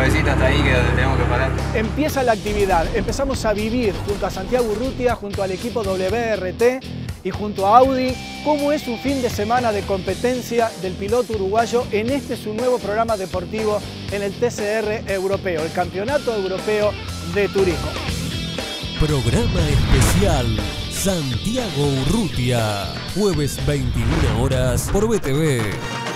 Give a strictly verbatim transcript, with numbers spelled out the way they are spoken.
suavecito hasta ahí que tenemos que parar. Empieza la actividad, empezamos a vivir junto a Santiago Urrutia, junto al equipo W R T y junto a Audi, cómo es un fin de semana de competencia del piloto uruguayo en este su nuevo programa deportivo en el T C R Europeo, el Campeonato Europeo de Turismo. Programa especial Santiago Urrutia, jueves veintiuna horas por B T V.